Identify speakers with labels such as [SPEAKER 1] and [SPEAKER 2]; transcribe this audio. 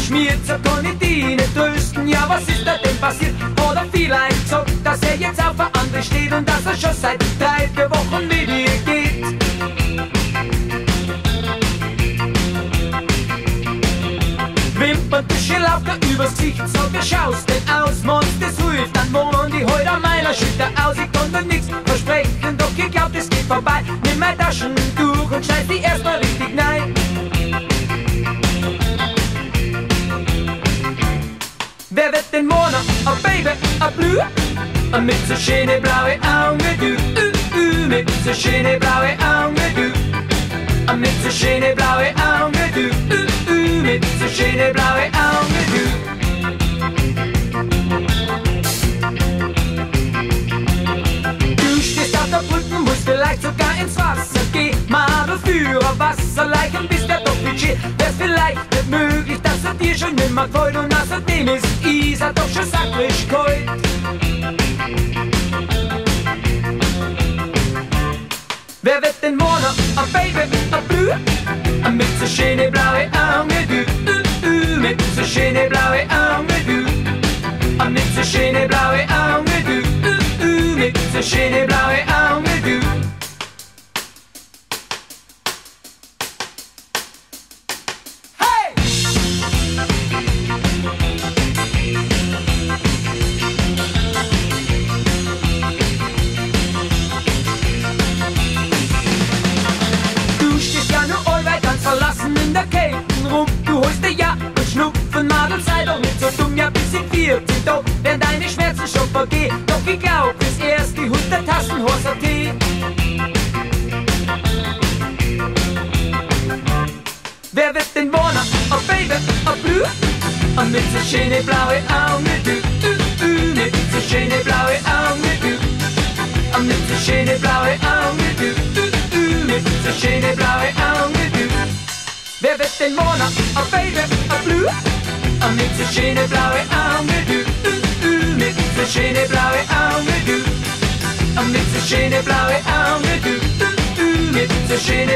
[SPEAKER 1] geschmiert, so kann ich die nicht trösten. Ja, was ist da denn passiert? Oder vielleicht gesagt, dass er jetzt auf der andere steht und dass er schon seit 3-4 Wochen mit ihr geht. Wimperntusche lauft da übers Gesicht, sag, wie schaust denn aus? Meinst das hilft, dann wohnen die heute an meiner Schulter aus. Ich kann dir nichts versprechen, doch ich glaub, das geht vorbei. Nimm meine Taschen durch und schneid die erstmal richtig rein. Wer wird denn morgen, a Baby, a Blue? Mit so schöne blaue Augen wie du, mit so schöne blaue Augen wie du, mit so schöne blaue Augen wie du, mit so schöne blaue Augen wie du. Du stehst auf der Brücke, musst vielleicht sogar ins Wasser gehen. Madelführer, Wasserleichen, bist der doch Budget. Wär's vielleicht nicht möglich, dass er dir schon nimmer gefällt. Und außerdem ist Isar doch schon sakrisch kalt. Wer wird denn morgen, a Baby, a Blue? Mit so schöne blaue Augen wie du, mit so schöne blaue Augen wie du, mit so schöne blaue Augen wie du, mit so schöne blaue Augen wie du. Hey! Du stehst ja nur allweit ganz verlassen in der Kälte rum. Du holst dir ja und Schnupfen, Madel, sei doch nicht so dumm. Ja, bis in 40 Tag werden deine Schmerzen schon vergehen. Doch ich glaub, bis erst die 100 Tassen Horser Tee. Wer wird denn wohnen, a Baby, a Blue? Mit so schöne blaue Augen wie du, mit so schöne blaue Augen wie du, mit so schöne blaue Augen wie du, mit so schöne blaue Augen wie du. Wer wird denn wohnen, a Baby, a Blue? Mit so schöne blaue Augen wie du, mit so schöne blaue Augen wie du, mit so schöne blaue Augen wie du, mit so schöne